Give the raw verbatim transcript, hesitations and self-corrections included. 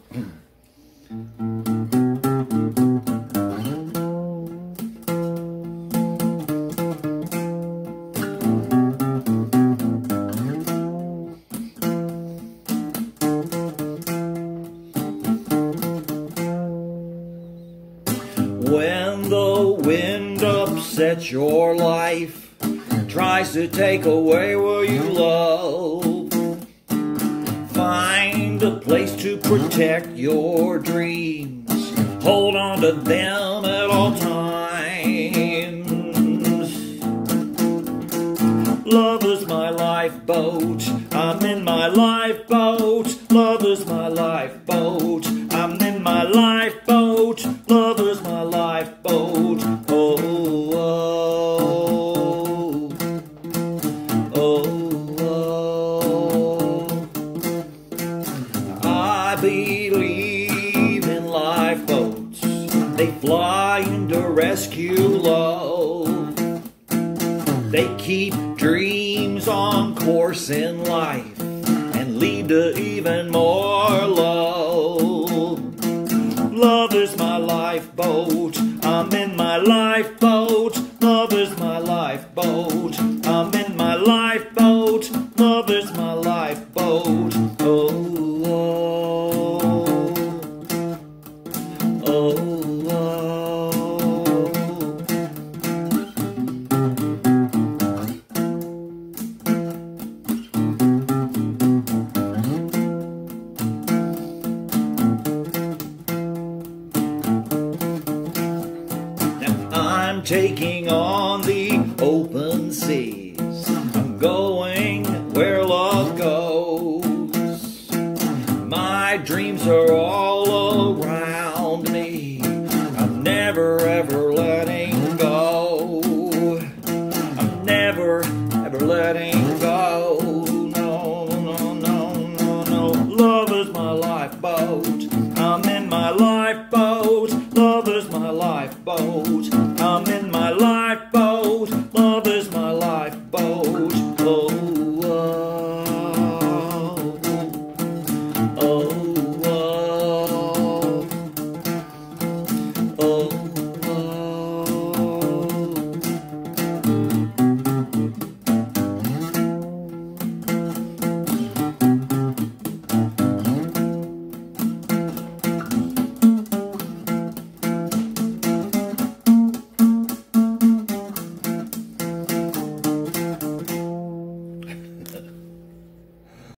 When the wind upsets your life, tries to take away what you love, find a place to protect your dreams. Hold on to them at all times. Love is my lifeboat. I'm in my lifeboat. Love is my lifeboat. I'm in my lifeboat. Love is my lifeboat. Oh, oh, oh, oh. I believe in lifeboats. They fly in to rescue love. They keep dreams on course in life and lead to even more love. Love is my lifeboat. I'm in my lifeboat. Love is my lifeboat. I'm in my lifeboat. Love is my lifeboat. Oh, oh, oh, oh. I'm taking on the open seas. I'm going where love goes. My dreams are all around me. I'm never ever